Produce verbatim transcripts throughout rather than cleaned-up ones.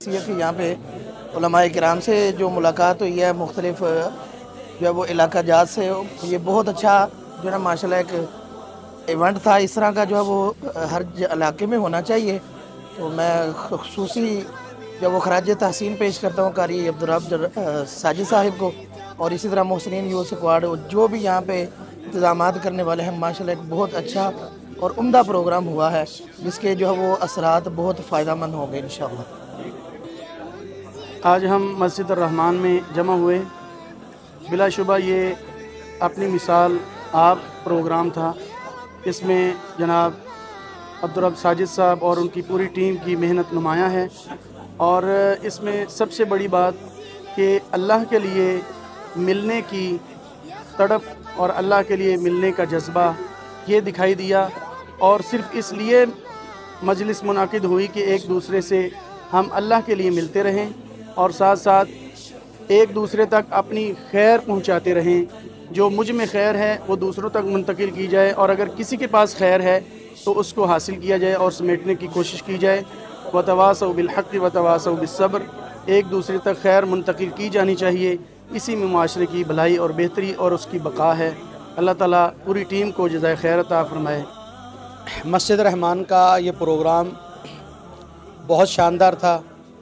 یہ کہ یہاں پہ علماء کرام سے جو ملاقات ہوئی ہے مختلف جو ہے وہ علاقہ جات سے، یہ بہت اچھا جو ہے نا ماشاء اللہ ایک ایونٹ تھا. اس طرح کا جو ہے وہ ہر علاقے میں ہونا چاہیے. تو میں خصوصی جو وہ خراج تحسین پیش کرتا ہوں قاری عبدالرب ساجد صاحب کو، اور اسی طرح محسنین یوتھ اسکواڈ جو بھی یہاں پہ انتظامات کرنے والے ہیں. ماشاء اللہ ایک بہت اچھا اور عمدہ پروگرام ہوا ہے جس کے جو ہے وہ اثرات بہت فائدہ مند ہوں گے انشاءاللہ. آج ہم مسجد الرحمان میں جمع ہوئے. بلا شبہ یہ اپنی مثال آپ پروگرام تھا. اس میں جناب عبدالرب ساجد صاحب اور ان کی پوری ٹیم کی محنت نمایاں ہے، اور اس میں سب سے بڑی بات کہ اللہ کے لیے ملنے کی تڑپ اور اللہ کے لیے ملنے کا جذبہ یہ دکھائی دیا. اور صرف اس لیے مجلس منعقد ہوئی کہ ایک دوسرے سے ہم اللہ کے لیے ملتے رہیں اور ساتھ ساتھ ایک دوسرے تک اپنی خیر پہنچاتے رہیں. جو مجھ میں خیر ہے وہ دوسروں تک منتقل کی جائے، اور اگر کسی کے پاس خیر ہے تو اس کو حاصل کیا جائے اور سمیٹنے کی کوشش کی جائے. وتواصوا بالحق وتواصوا بالصبر، ایک دوسرے تک خیر منتقل کی جانی چاہیے. اسی میں معاشرے کی بھلائی اور بہتری اور اس کی بقا ہے. اللہ تعالیٰ پوری ٹیم کو جزائے خیر عطا فرمائے. مسجد رحمان کا یہ پروگرام بہت شاندار تھا،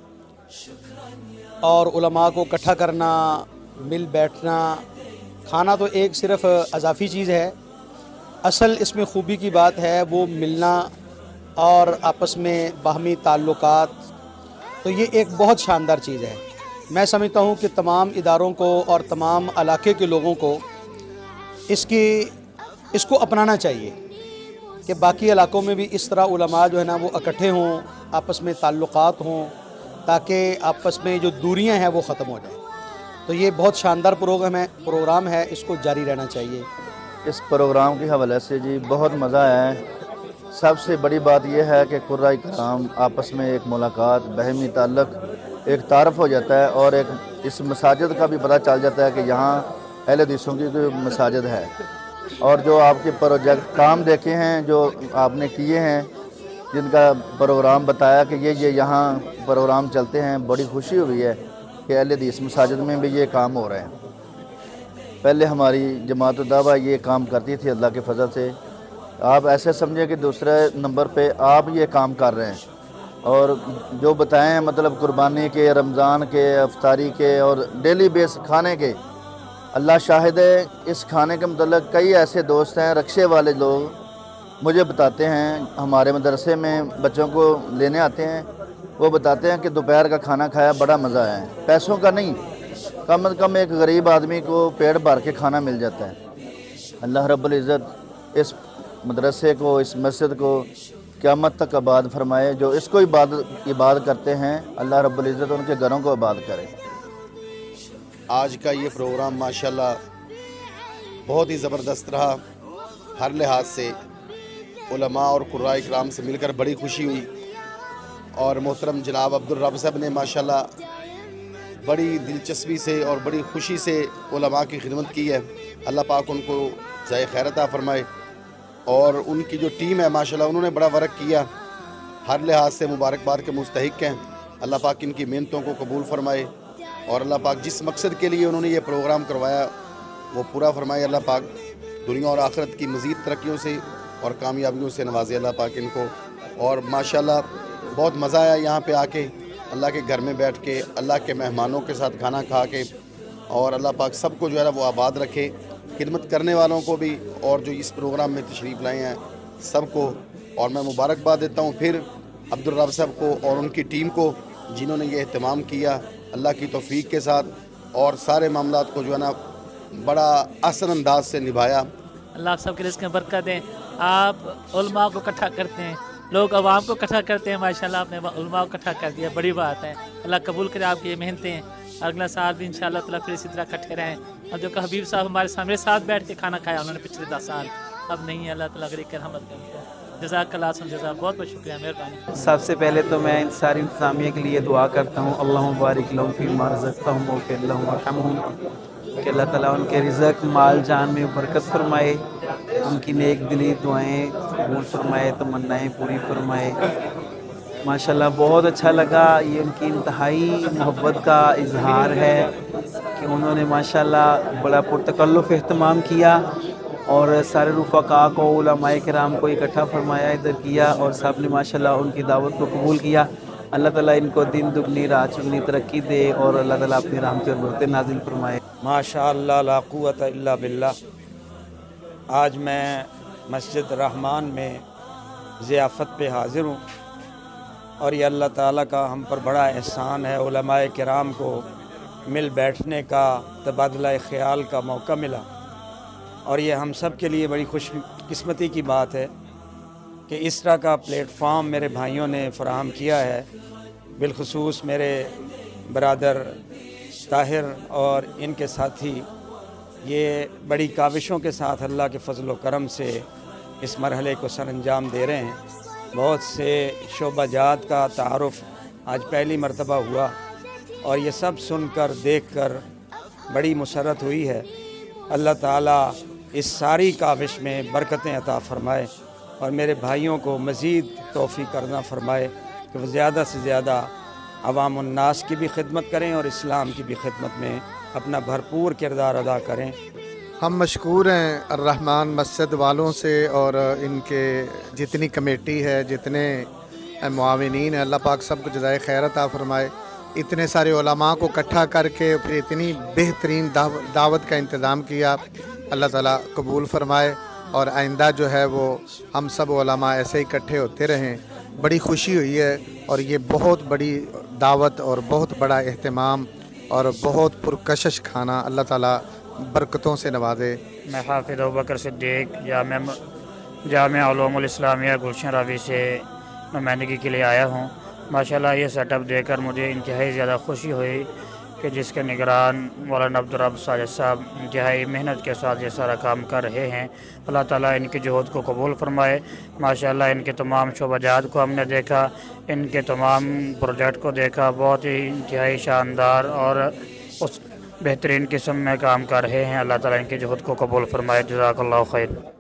اور علماء کو اکٹھا کرنا، مل بیٹھنا، کھانا تو ایک صرف اضافی چیز ہے. اصل اس میں خوبی کی بات ہے وہ ملنا اور آپس میں باہمی تعلقات. تو یہ ایک بہت شاندار چیز ہے. میں سمجھتا ہوں کہ تمام اداروں کو اور تمام علاقے کے لوگوں کو اس کی اس کو اپنانا چاہیے کہ باقی علاقوں میں بھی اس طرح علماء جو ہے نا وہ اکٹھے ہوں، آپس میں تعلقات ہوں، تاکہ آپس میں جو دوریاں ہیں وہ ختم ہو جائیں. تو یہ بہت شاندار پروگرام ہے پروگرام ہے اس کو جاری رہنا چاہیے. اس پروگرام کے حوالے سے جی بہت مزہ آیا ہے. سب سے بڑی بات یہ ہے کہ قرۂ کرام آپس میں ایک ملاقات، باہمی تعلق، ایک تعارف ہو جاتا ہے، اور ایک اس مساجد کا بھی پتہ چل جاتا ہے کہ یہاں اہل حدیثوں کی کوئی مساجد ہے. اور جو آپ کے پروجیکٹ کام دیکھے ہیں، جو آپ نے کیے ہیں، جن کا پروگرام بتایا کہ یہ یہ یہاں پروگرام چلتے ہیں، بڑی خوشی ہوئی ہے کہ اہل حدیث مساجد میں بھی یہ کام ہو رہے ہیں. پہلے ہماری جماعت الدعوہ یہ کام کرتی تھی اللہ کے فضل سے. آپ ایسے سمجھیں کہ دوسرے نمبر پہ آپ یہ کام کر رہے ہیں، اور جو بتائیں مطلب قربانی کے، رمضان کے، افطاری کے اور ڈیلی بیس کھانے کے. اللہ شاہد ہے، اس کھانے کے متعلق کئی ایسے دوست ہیں، رکشے والے لوگ مجھے بتاتے ہیں، ہمارے مدرسے میں بچوں کو لینے آتے ہیں، وہ بتاتے ہیں کہ دوپہر کا کھانا کھایا بڑا مزہ آیا ہے. پیسوں کا نہیں، کم از کم ایک غریب آدمی کو پیٹ بھر کے کھانا مل جاتا ہے. اللہ رب العزت اس مدرسے کو، اس مسجد کو قیامت تک آباد فرمائے. جو اس کو عبادت عبادت کرتے ہیں، اللہ رب العزت ان کے گھروں کو آباد کرے. آج کا یہ پروگرام ماشاءاللہ بہت ہی زبردست رہا. ہر لحاظ سے علماء اور قرآء کرام سے مل کر بڑی خوشی ہوئی، اور محترم جناب عبدالرب صاحب نے ماشاءاللہ بڑی دلچسپی سے اور بڑی خوشی سے علماء کی خدمت کی ہے. اللہ پاک ان کو جزائے خیر عطا فرمائے. اور ان کی جو ٹیم ہے ماشاءاللہ انہوں نے بڑا ورک کیا، ہر لحاظ سے مبارکباد کے مستحق ہیں. اللہ پاک ان کی محنتوں کو قبول فرمائے، اور اللہ پاک جس مقصد کے لیے انہوں نے یہ پروگرام کروایا وہ پورا فرمائے. اللہ پاک دنیا اور آخرت کی مزید ترقیوں سے اور کامیابیوں سے نوازے اللہ پاک ان کو. اور ماشاءاللہ بہت مزہ آیا یہاں پہ آ کے، اللہ کے گھر میں بیٹھ کے، اللہ کے مہمانوں کے ساتھ کھانا کھا کے. اور اللہ پاک سب کو جو ہے نا وہ آباد رکھے، خدمت کرنے والوں کو بھی اور جو اس پروگرام میں تشریف لائے ہیں سب کو. اور میں مبارکباد دیتا ہوں پھر عبدالرب صاحب کو اور ان کی ٹیم کو جنہوں نے یہ اہتمام کیا اللہ کی توفیق کے ساتھ، اور سارے معاملات کو جو ہے نا بڑا احسن انداز سے نبھایا. اللہ آپ سب کے رزق میں برکت دیں. آپ علماء کو اکٹھا کرتے ہیں، لوگ عوام کو اکٹھا کرتے ہیں. ماشاءاللہ آپ نے علماء کو اکٹھا کر دیا، بڑی بات ہے. اللہ قبول کرے آپ کی یہ محنتیں. اگلا سال بھی انشاءاللہ تعالیٰ پھر اسی طرح اکٹھے رہیں. اور جو کہ حبیب صاحب ہمارے سامنے ساتھ بیٹھ کے کھانا کھایا انہوں نے پچھلے دس سال، اب نہیں ہے. اللہ تعالیٰ غریب کے رحمت کرے. جزاک اللہ حسن جزاک. بہت بہت شکریہ، مہربانی. سب سے پہلے تو میں ان ساری انتظامیہ کے لیے دعا کرتا ہوں، اللہم بارک لہم فیما رزقتہم واغفر لہم وارحمہم، کہ اللہ تعالیٰ ان کے رزق، مال، جان میں برکت فرمائے، ان کی نیک دلی دعائیں قبول فرمائے، تمنائیں پوری فرمائے. माशाल्लाह बहुत अच्छा लगा। ये उनकी इंतहाई मोहब्बत का इजहार है कि उन्होंने माशाल्लाह बड़ा पुरतकल्लुफ़ एहतमाम किया और सारे रुफ़क़ा को, उलमाए किराम को इकट्ठा फरमाया, इधर किया और सब ने माशाल्लाह उनकी दावत को कबूल किया। अल्लाह ताला इनको दिन दुगनी रात चुगनी तरक्की दे और अल्लाह ताला अपनी रहमत और बरकतें नाज़िल फरमाए। माशाअल्लाह ला कुव्वता इल्ला बिल्लाह। आज मैं मस्जिद रहमान में ज़ियाफ़त पे हाज़िर हूँ और ये अल्लाह ताला का हम पर बड़ा एहसान है। उलमाए किराम को मिल बैठने का, तबादला ख़याल का मौका मिला और ये हम सब के लिए बड़ी खुशकिस्मती की बात है कि इस तरह का प्लेटफॉर्म मेरे भाइयों ने फ़राहम किया है। बिलखुसूस मेरे बरादर ताहिर और इनके साथी ये बड़ी काविशों के साथ अल्लाह के फ़ज़ल व करम से इस मरहले को सरअंजाम दे रहे हैं। बहुत से शोबाजात का तारुफ़ आज पहली मरतबा हुआ और ये सब सुनकर देखकर बड़ी मुसरत हुई है। अल्लाह ताला इस सारी काविश में बरकतें अता फ़रमाए और मेरे भाइयों को मज़ीद तौफ़ीक़ करना फ़रमाए कि वो ज़्यादा से ज़्यादा अवाम उन्नास की भी खिदमत करें और इस्लाम की भी खिदमत में अपना भरपूर किरदार अदा करें। हम मशकूर हैं अर्रहमान मस्जिद वालों से और इनके जितनी कमेटी है, जितने मुआविनीन हैं, अल्लाह पाक सबको जज़ाए खैर अता फ़रमाए। इतने सारे उलमा को इकट्ठा करके फिर इतनी बेहतरीन दाव, दावत का इंतज़ाम किया, अल्लाह ताला कबूल फ़रमाए और आइंदा जो है वो हम सब उलमा ऐसे इकट्ठे होते रहें। बड़ी खुशी हुई है और ये बहुत बड़ी दावत और बहुत बड़ा एहतमाम और बहुत पुरकशिश खाना, अल्लाह ताला बरकतों से नवाजे। मैं हाफिज़ अबू बकर सिद्दीक़ जामिया जामिया उलूमुल इस्लामिया गुलशन रावी से नुमाइंदगी के लिए आया हूँ। माशाल्लाह ये सेटअप देखकर मुझे इंतहाई ज़्यादा खुशी हुई कि जिसके निगरान मौलाना अब्दुर्रब साजिद साहब इंतहाई मेहनत के साथ ये सारा काम कर रहे हैं। अल्लाह ताला इनकी जुहद को कबूल फ़रमाए। माशाल्लाह इनके तमाम शोबाजात को हमने देखा, इनके तमाम प्रोजेक्ट को देखा, बहुत ही इंतहाई शानदार और उस बेहतरीन किस्म में काम कर रहे हैं। अल्लाह ताला इनकी जुहद को कबूल फ़रमाए। जज़ाकल्लाहु खैर।